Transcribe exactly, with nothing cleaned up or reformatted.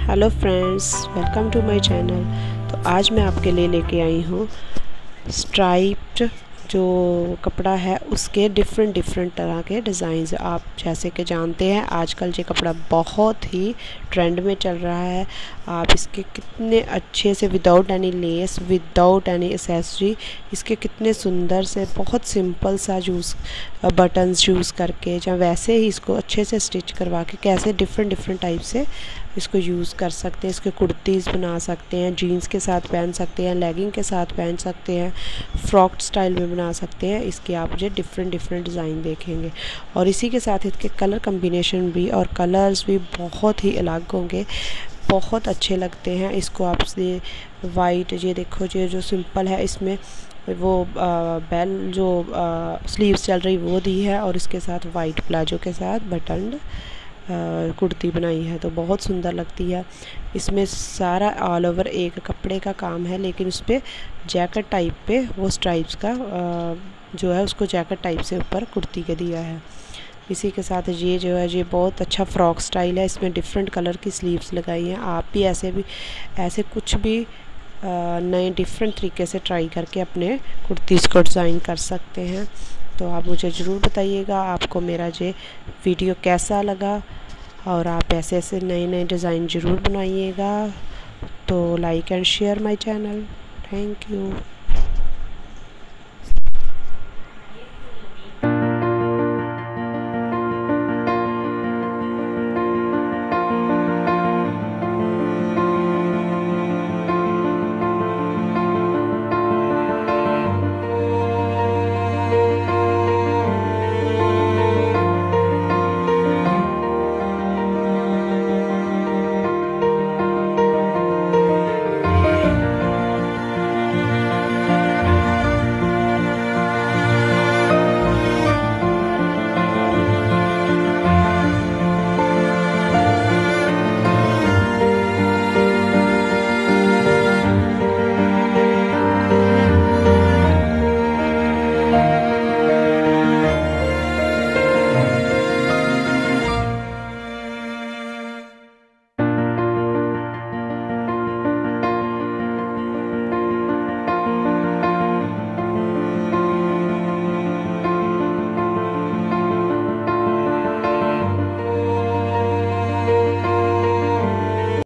Hello friends, welcome to my channel. तो आज मैं आपके लिए लेके आई हूँ स्ट्राइप्ड जो कपड़ा है उसके डिफरेंट डिफरेंट तरह के डिज़ाइंस। आप जैसे कि जानते हैं आजकल ये कपड़ा बहुत ही ट्रेंड में चल रहा है। आप इसके कितने अच्छे से without any lace, without any accessory, इसके कितने सुंदर से बहुत सिंपल सा यूज़ बटन्स यूज़ करके या वैसे ही इसको अच्छे से स्टिच करवा के कैसे डिफरेंट डिफरेंट टाइप से इसको यूज़ कर सकते हैं। इसके कुर्तीज़ बना सकते हैं, जीन्स के साथ पहन सकते हैं, लेगिंग के साथ पहन सकते हैं, फ्रॉक स्टाइल में बना सकते हैं। इसके आप मुझे डिफरेंट डिफरेंट डिज़ाइन देखेंगे और इसी के साथ इसके कलर कम्बिनेशन भी और कलर्स भी बहुत ही अलग होंगे, बहुत अच्छे लगते हैं। इसको आप से वाइट, ये देखो ये जो सिंपल है इसमें वो बेल जो स्लीव्स चल रही वो दी है और इसके साथ वाइट प्लाजो के साथ बटन कुर्ती बनाई है तो बहुत सुंदर लगती है। इसमें सारा ऑल ओवर एक कपड़े का काम है, लेकिन उस पर जैकेट टाइप पे वो स्ट्राइप्स का जो है उसको जैकेट टाइप से ऊपर कुर्ती के दिया है। इसी के साथ ये जो है ये बहुत अच्छा फ्रॉक स्टाइल है। इसमें डिफरेंट कलर की स्लीव्स लगाई हैं। आप भी ऐसे भी ऐसे कुछ भी नए डिफरेंट तरीके से ट्राई करके अपने कुर्तीज़ को डिज़ाइन कर सकते हैं। तो आप मुझे ज़रूर बताइएगा आपको मेरा ये वीडियो कैसा लगा और आप ऐसे ऐसे नए नए डिज़ाइन ज़रूर बनाइएगा। तो like and share my channel. Thank you.